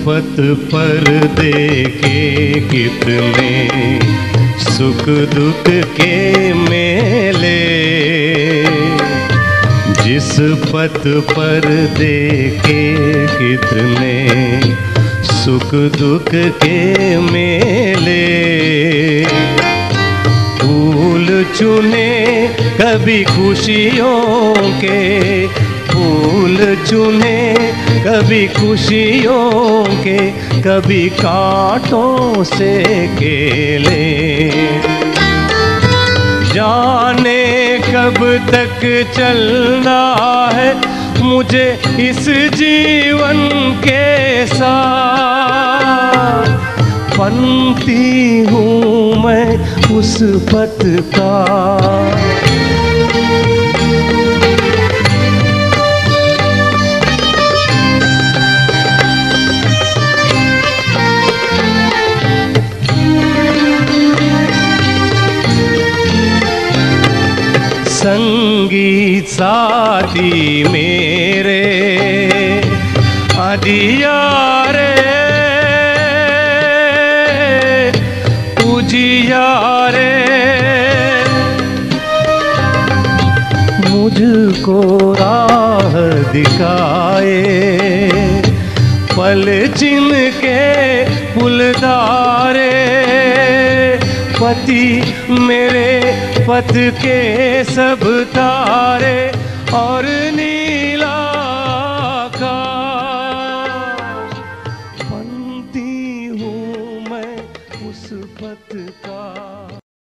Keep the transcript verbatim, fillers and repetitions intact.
पथ पर देखे कितने सुख दुख के मेले, जिस पथ पर देखे कितने सुख दुख के मेले। फूल चुने कभी खुशियों के, फूल चुने कभी खुशियों के, कभी कांटों से केले। जाने कब तक चलना है मुझे इस जीवन के साथ, पंथी हूँ मैं उस पथ का। संगीत साथी मेरे अदियारे, उजियारे, मुझको राह दिखाए, पल चिन के फुलदारे। पति मेरे पथ के सब तारे और नीला आकाश, पंथी हूँ मैं उस पथ का।